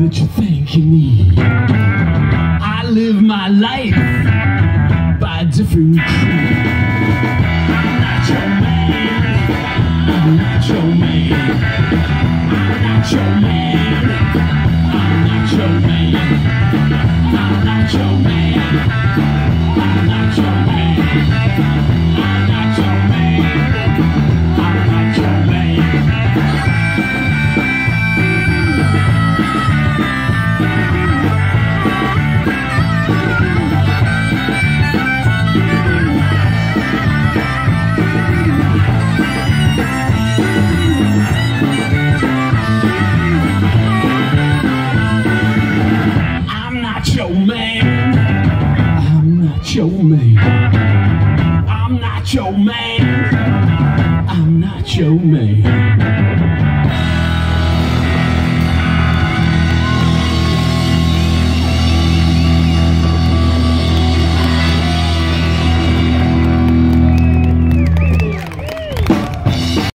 that you think you need. I live my life by a different creed. I'm not your man. I'm not your man. I'm not your man. I'm not your man. I'm not your man. I'm not your man. I'm not your man. I'm not your man. I'm not your man. I'm not your man. I'm not your man. I'm not your man.